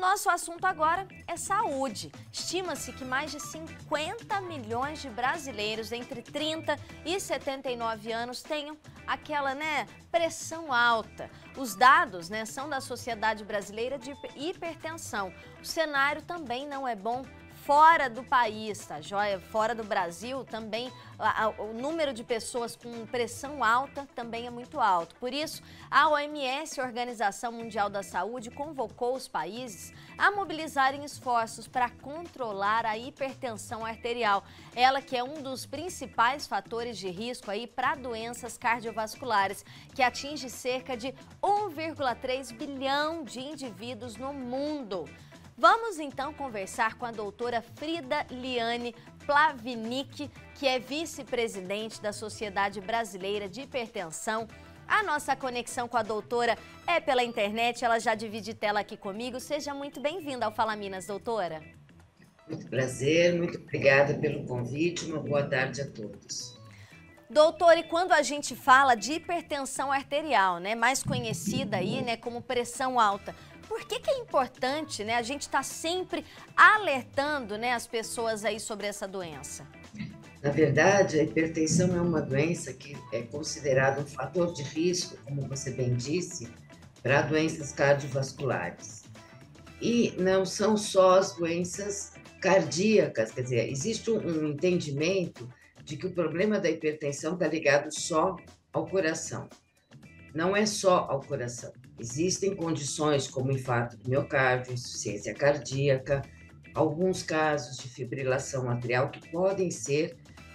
Nosso assunto agora é saúde. Estima-se que mais de 50 milhões de brasileiros entre 30 e 79 anos tenham aquela, pressão alta. Os dados, são da Sociedade Brasileira de Hipertensão. O cenário também não é bom fora do país, tá joia? Fora do Brasil também o número de pessoas com pressão alta também é muito alto. Por isso, a OMS, a Organização Mundial da Saúde, convocou os países a mobilizarem esforços para controlar a hipertensão arterial. Ela que é um dos principais fatores de risco aí para doenças cardiovasculares, que atinge cerca de 1,3 bilhão de indivíduos no mundo. Vamos então conversar com a doutora Frida Liane Plavinic, que é vice-presidente da Sociedade Brasileira de Hipertensão. A nossa conexão com a doutora é pela internet, ela já divide tela aqui comigo. Seja muito bem-vinda ao Fala Minas, doutora. Muito prazer, muito obrigada pelo convite, uma boa tarde a todos. Doutora, e quando a gente fala de hipertensão arterial, mais conhecida aí, como pressão alta, por que é importante, a gente estar sempre alertando, as pessoas aí sobre essa doença? Na verdade, a hipertensão é uma doença que é considerada um fator de risco, como você bem disse, para doenças cardiovasculares. E não são só as doenças cardíacas, quer dizer, existe um entendimento de que o problema da hipertensão está ligado só ao coração. Não é só ao coração. Existem condições como infarto do miocárdio, insuficiência cardíaca, alguns casos de fibrilação atrial que podem ser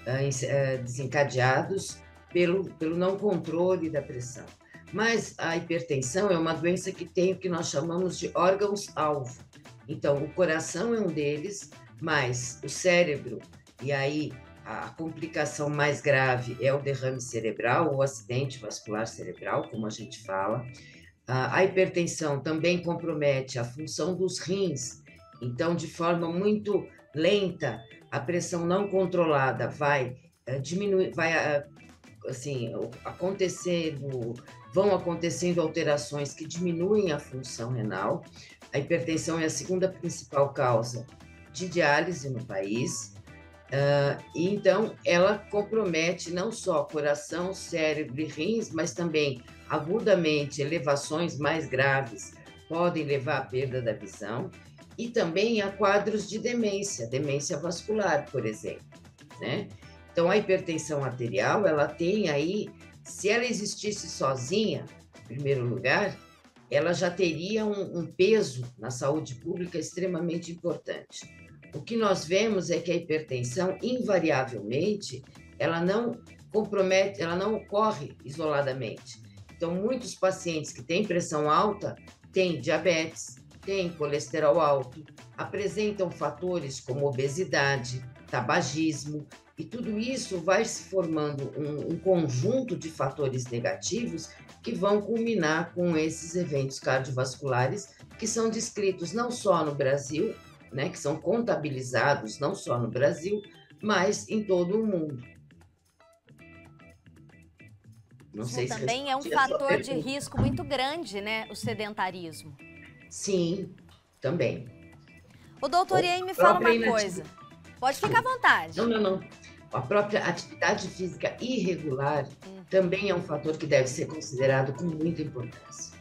desencadeados pelo não controle da pressão. Mas a hipertensão é uma doença que tem o que nós chamamos de órgãos-alvo. Então, o coração é um deles, mas o cérebro, e aí a complicação mais grave é o derrame cerebral ou acidente vascular cerebral, como a gente fala. A hipertensão também compromete a função dos rins, então, de forma muito lenta, a pressão não controlada vai diminuir, vão acontecendo alterações que diminuem a função renal. A hipertensão é a segunda principal causa de diálise no país. E então ela compromete não só coração, cérebro e rins, mas também agudamente elevações mais graves podem levar à perda da visão e também a quadros de demência vascular, por exemplo, Então a hipertensão arterial, ela tem aí, se ela existisse sozinha, em primeiro lugar, ela já teria um peso na saúde pública extremamente importante. O que nós vemos é que a hipertensão, invariavelmente, ela não compromete, ela não ocorre isoladamente. Então, muitos pacientes que têm pressão alta têm diabetes, têm colesterol alto, apresentam fatores como obesidade, tabagismo, e tudo isso vai se formando um conjunto de fatores negativos que vão culminar com esses eventos cardiovasculares que são descritos não só no Brasil, que são contabilizados não só no Brasil, mas em todo o mundo. Não sei se também é um fator de risco muito grande, o sedentarismo. Sim, também. O doutor, e aí me fala uma coisa. Pode ficar à vontade. Não. A própria atividade física irregular também é um fator que deve ser considerado com muita importância.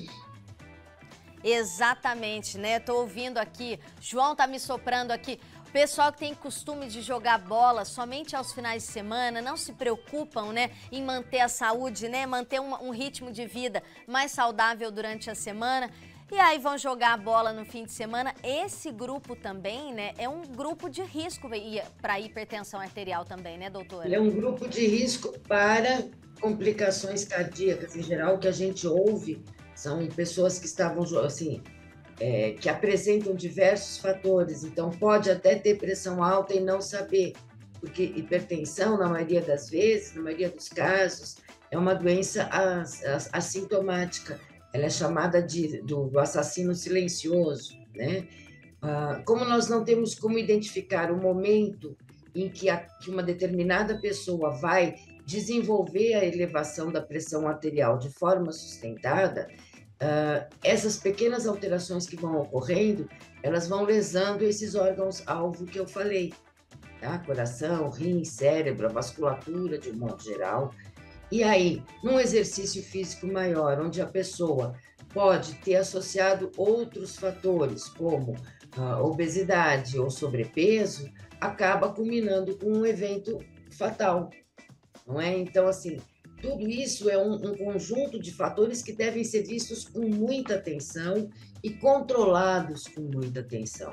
Exatamente, Tô ouvindo aqui, João tá me soprando aqui. O pessoal que tem costume de jogar bola somente aos finais de semana, não se preocupam, em manter a saúde, manter um ritmo de vida mais saudável durante a semana. E aí vão jogar a bola no fim de semana. Esse grupo também, é um grupo de risco para hipertensão arterial também, doutora? É um grupo de risco para complicações cardíacas. Em geral, o que a gente ouve são pessoas que estavam, que apresentam diversos fatores. Então, pode até ter pressão alta e não saber, porque hipertensão, na maioria das vezes, na maioria dos casos, é uma doença assintomática. Ela é chamada do assassino silencioso, Como nós não temos como identificar o momento em que uma determinada pessoa vai desenvolver a elevação da pressão arterial de forma sustentada, essas pequenas alterações que vão ocorrendo, elas vão lesando esses órgãos-alvo que eu falei, tá? Coração, rim, cérebro, a vasculatura de um modo geral. E aí, num exercício físico maior, onde a pessoa pode ter associado outros fatores, como obesidade ou sobrepeso, acaba culminando com um evento fatal, não é? Então, assim, tudo isso é um conjunto de fatores que devem ser vistos com muita atenção e controlados com muita atenção.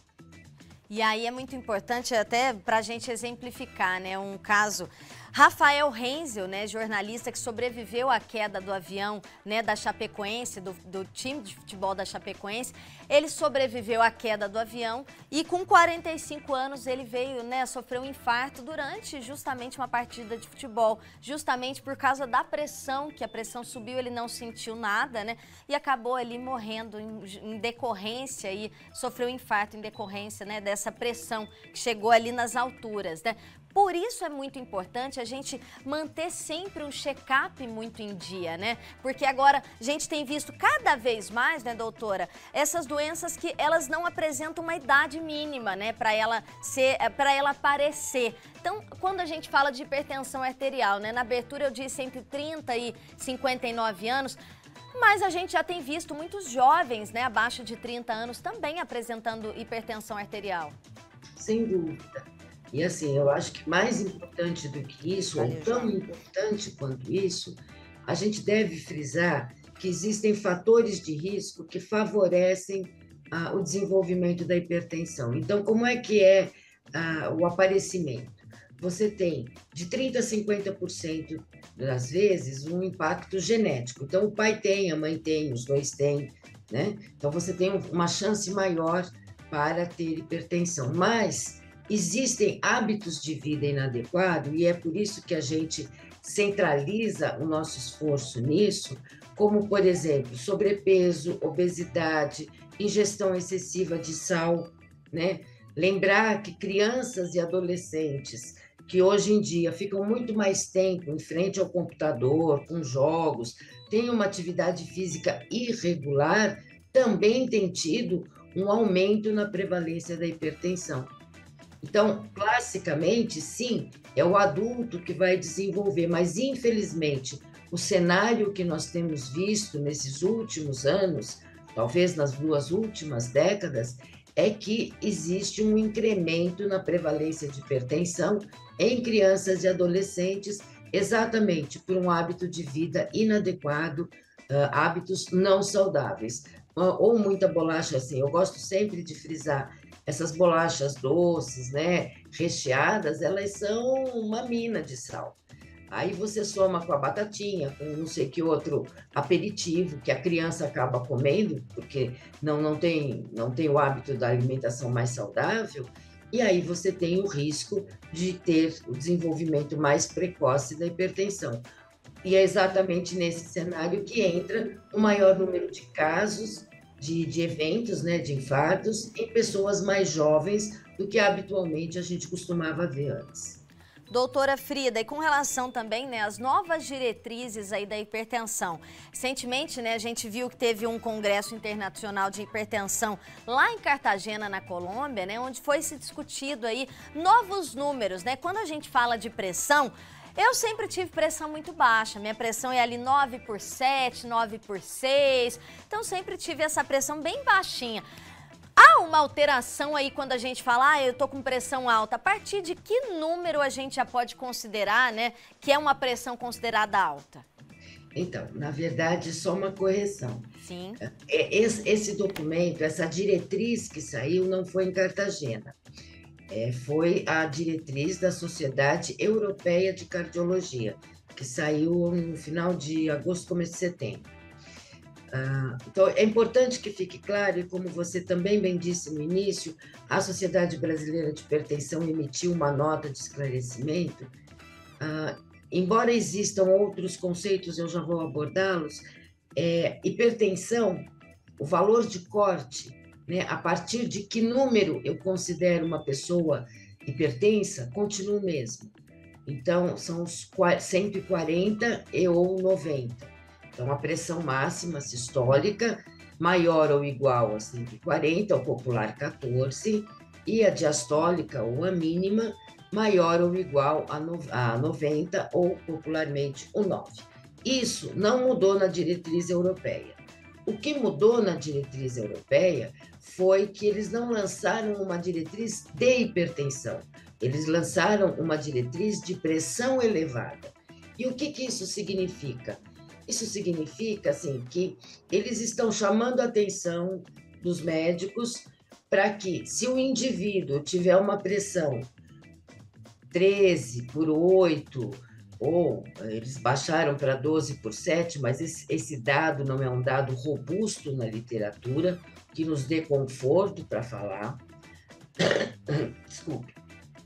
E aí é muito importante até para a gente exemplificar, né, um caso. Rafael Renzel, né, jornalista que sobreviveu à queda do avião, né, da Chapecoense, do time de futebol da Chapecoense, ele sobreviveu à queda do avião e com 45 anos ele veio, né, sofreu um infarto durante justamente uma partida de futebol, justamente por causa da pressão, que a pressão subiu, ele não sentiu nada, né, e acabou ali morrendo em decorrência e sofreu um infarto em decorrência, né, dessa pressão que chegou ali nas alturas, né. Por isso é muito importante a gente manter sempre um check-up muito em dia, né? Porque agora a gente tem visto cada vez mais, né, doutora, essas doenças que elas não apresentam uma idade mínima, né, para ela aparecer. Então, quando a gente fala de hipertensão arterial, né, na abertura eu disse entre 30 e 59 anos, mas a gente já tem visto muitos jovens, né, abaixo de 30 anos também apresentando hipertensão arterial. Sem dúvida. E assim, eu acho que mais importante do que isso, ou tão importante quanto isso, a gente deve frisar que existem fatores de risco que favorecem o desenvolvimento da hipertensão. Então, como é que é o aparecimento? Você tem de 30% a 50% das vezes um impacto genético. Então, o pai tem, a mãe tem, os dois têm, né? Então, você tem uma chance maior para ter hipertensão. Mas existem hábitos de vida inadequados e é por isso que a gente centraliza o nosso esforço nisso, como, por exemplo, sobrepeso, obesidade, ingestão excessiva de sal, né? Lembrar que crianças e adolescentes que hoje em dia ficam muito mais tempo em frente ao computador, com jogos, têm uma atividade física irregular, também tem tido um aumento na prevalência da hipertensão. Então, classicamente, sim, é o adulto que vai desenvolver, mas infelizmente, o cenário que nós temos visto nesses últimos anos, talvez nas 2 últimas décadas, é que existe um incremento na prevalência de hipertensão em crianças e adolescentes, exatamente por um hábito de vida inadequado, hábitos não saudáveis. Ou muita bolacha, assim, eu gosto sempre de frisar, essas bolachas doces, né, recheadas, elas são uma mina de sal. Aí você soma com a batatinha, com não sei que outro aperitivo que a criança acaba comendo, porque não tem o hábito da alimentação mais saudável, e aí você tem o risco de ter o desenvolvimento mais precoce da hipertensão. E é exatamente nesse cenário que entra o maior número de casos de eventos, né, de infartos em pessoas mais jovens do que habitualmente a gente costumava ver antes. Doutora Frida, e com relação também, né, às novas diretrizes aí da hipertensão. Recentemente, né, a gente viu que teve um congresso internacional de hipertensão lá em Cartagena, na Colômbia, né, onde foi se discutido aí novos números, né? Quando a gente fala de pressão, eu sempre tive pressão muito baixa, minha pressão é ali 9/7, 9/6, então sempre tive essa pressão bem baixinha. Há uma alteração aí quando a gente fala, eu tô com pressão alta, a partir de que número a gente já pode considerar, né, que é uma pressão considerada alta? Então, na verdade, só uma correção. Sim. Esse documento, essa diretriz que saiu, não foi em Cartagena. Foi a diretriz da Sociedade Europeia de Cardiologia, que saiu no final de agosto, começo de setembro. Então, é importante que fique claro, e como você também bem disse no início, a Sociedade Brasileira de Hipertensão emitiu uma nota de esclarecimento. Embora existam outros conceitos, eu já vou abordá-los, hipertensão, o valor de corte, né, a partir de que número eu considero uma pessoa hipertensa, continua o mesmo. Então, são os 140 ou 90. Então, a pressão máxima sistólica maior ou igual a 140, o popular 14, e a diastólica, ou a mínima, maior ou igual a 90, ou popularmente o 9. Isso não mudou na diretriz europeia. O que mudou na diretriz europeia foi que eles não lançaram uma diretriz de hipertensão, eles lançaram uma diretriz de pressão elevada. E o que isso significa? Isso significa, assim, que eles estão chamando a atenção dos médicos para que, se o indivíduo tiver uma pressão 13/8, ou eles baixaram para 12/7, mas esse dado não é um dado robusto na literatura, que nos dê conforto para falar. Desculpe.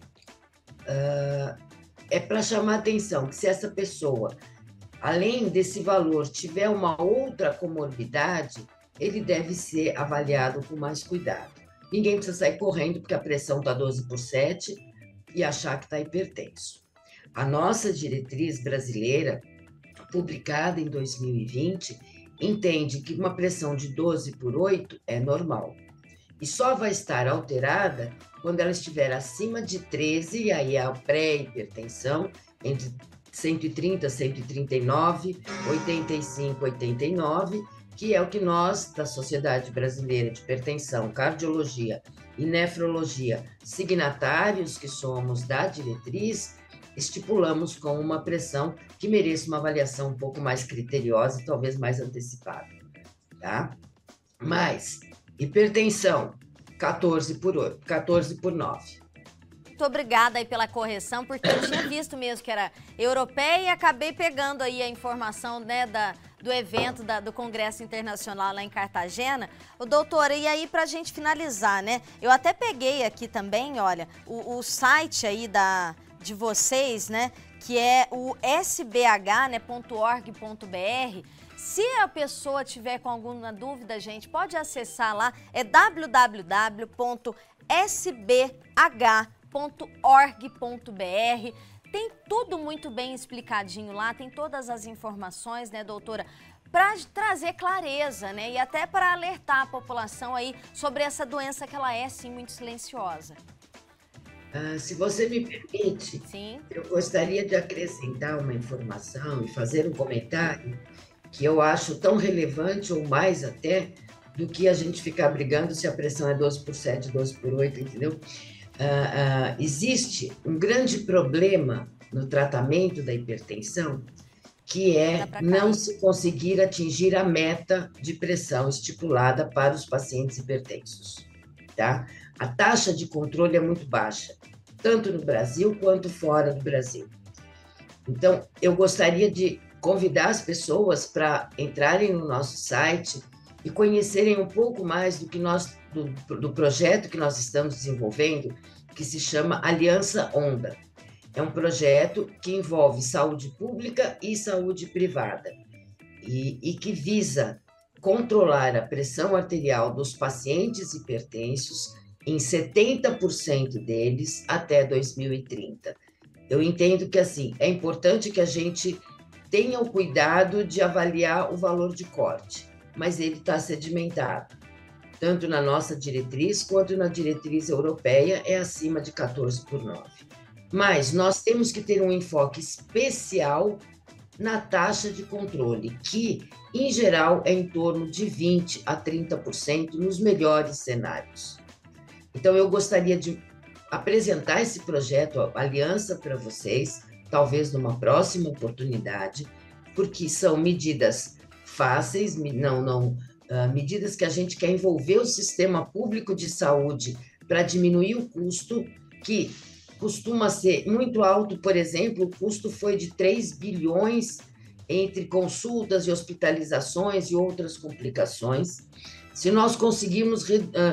É para chamar atenção que, se essa pessoa, além desse valor, tiver uma outra comorbidade, ele deve ser avaliado com mais cuidado. Ninguém precisa sair correndo porque a pressão está 12/7 e achar que está hipertenso. A nossa diretriz brasileira, publicada em 2020, entende que uma pressão de 12/8 é normal. E só vai estar alterada quando ela estiver acima de 13, e aí é a pré-hipertensão, entre 130, 139, 85, 89, que é o que nós, da Sociedade Brasileira de Hipertensão, Cardiologia e Nefrologia, signatários que somos da diretriz, estipulamos com uma pressão que mereça uma avaliação um pouco mais criteriosa e talvez mais antecipada, tá? Mas hipertensão, 14/8, 14/9. Muito obrigada aí pela correção, porque eu tinha visto mesmo que era europeia e acabei pegando aí a informação, né, do evento do Congresso Internacional lá em Cartagena. Ô, doutora, e aí pra gente finalizar, né, eu até peguei aqui também, olha, o site aí de vocês, né, que é o sbh.org.br. Se a pessoa tiver com alguma dúvida, gente, pode acessar lá, é www.sbh.org.br. Tem tudo muito bem explicadinho lá, tem todas as informações, né, doutora, para trazer clareza, né, e até para alertar a população aí sobre essa doença que ela é, sim, muito silenciosa. Se você me permite, sim, eu gostaria de acrescentar uma informação e fazer um comentário que eu acho tão relevante, ou mais até, do que a gente ficar brigando se a pressão é 12/7, 12/8, entendeu? Existe um grande problema no tratamento da hipertensão, que é não se conseguir atingir a meta de pressão estipulada para os pacientes hipertensos, tá? A taxa de controle é muito baixa, tanto no Brasil quanto fora do Brasil. Então, eu gostaria de convidar as pessoas para entrarem no nosso site e conhecerem um pouco mais do projeto que nós estamos desenvolvendo, que se chama Aliança Onda. É um projeto que envolve saúde pública e saúde privada e que visa controlar a pressão arterial dos pacientes hipertensos em 70% deles até 2030. Eu entendo que, assim, é importante que a gente tenha o cuidado de avaliar o valor de corte, mas ele está sedimentado. Tanto na nossa diretriz quanto na diretriz europeia é acima de 14/9. Mas nós temos que ter um enfoque especial na taxa de controle, que, em geral, é em torno de 20% a 30% nos melhores cenários. Então, eu gostaria de apresentar esse projeto, a Aliança, para vocês, talvez numa próxima oportunidade, porque são medidas fáceis, medidas que a gente quer envolver o sistema público de saúde para diminuir o custo, que costuma ser muito alto. Por exemplo, o custo foi de 3 bilhões entre consultas e hospitalizações e outras complicações. Se nós conseguirmos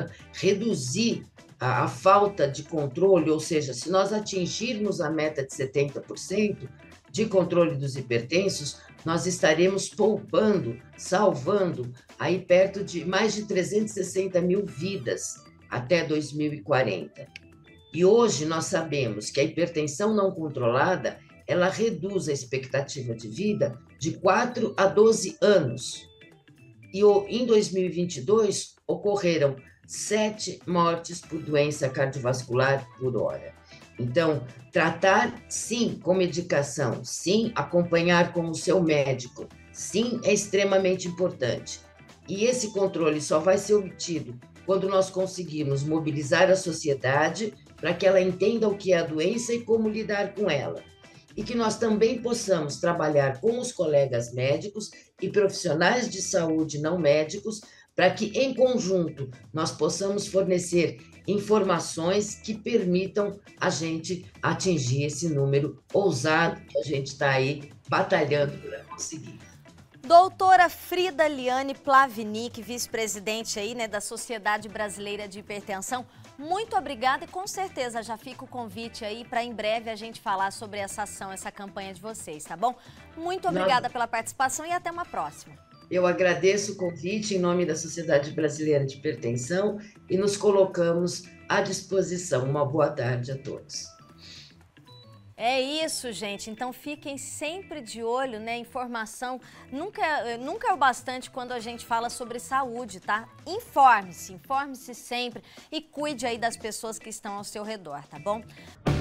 reduzir a falta de controle, ou seja, se nós atingirmos a meta de 70% de controle dos hipertensos, nós estaremos poupando, salvando aí perto de mais de 360 mil vidas até 2040. E hoje nós sabemos que a hipertensão não controlada ela reduz a expectativa de vida de 4 a 12 anos. E em 2022, ocorreram 7 mortes por doença cardiovascular por hora. Então, tratar, sim, com medicação, sim, acompanhar com o seu médico, sim, é extremamente importante. E esse controle só vai ser obtido quando nós conseguirmos mobilizar a sociedade para que ela entenda o que é a doença e como lidar com ela. E que nós também possamos trabalhar com os colegas médicos e profissionais de saúde não médicos para que, em conjunto, nós possamos fornecer informações que permitam a gente atingir esse número ousado que a gente está aí batalhando para conseguir. Doutora Frida Liane Plavinic, vice-presidente aí, né, da Sociedade Brasileira de Hipertensão, muito obrigada e com certeza já fica o convite aí para em breve a gente falar sobre essa ação, essa campanha de vocês, tá bom? Muito obrigada pela participação e até uma próxima. Eu agradeço o convite em nome da Sociedade Brasileira de Hipertensão e nos colocamos à disposição. Uma boa tarde a todos. É isso, gente. Então fiquem sempre de olho, né? Informação nunca é o bastante quando a gente fala sobre saúde, tá? Informe-se sempre e cuide aí das pessoas que estão ao seu redor, tá bom?